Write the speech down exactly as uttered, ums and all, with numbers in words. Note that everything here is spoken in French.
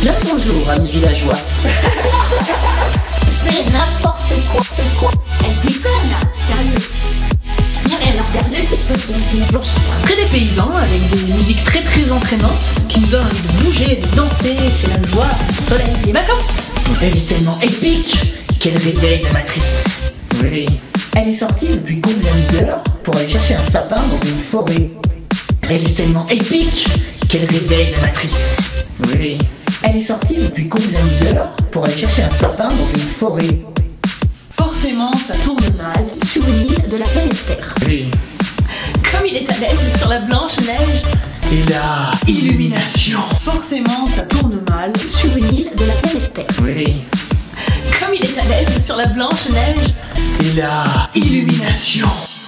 Bien le bonjour, amis villageois. C'est n'importe quoi, c'est quoi. Elle déconne, sérieux. Il n'y a rien à regarder, c'est Très dépaysant, avec des musiques très très entraînantes qui nous donnent envie de bouger, de danser, c'est la joie, le soleil, les vacances. Elle est tellement épique qu'elle réveille la matrice. Oui. Elle est sortie depuis combien d'heures pour aller chercher un sapin dans une forêt. Elle est tellement épique qu'elle réveille la matrice. Oui. Elle est sortie depuis combien d'heures pour aller chercher un sapin dans une forêt. Forcément, ça tourne mal. sur une île de la planète Terre. Oui. Comme il est à l'aise sur la blanche neige. Et là, illumination. Forcément, ça tourne mal. Sur une île de la planète Terre. Oui. Comme il est à l'aise sur la blanche neige. Et là, illumination.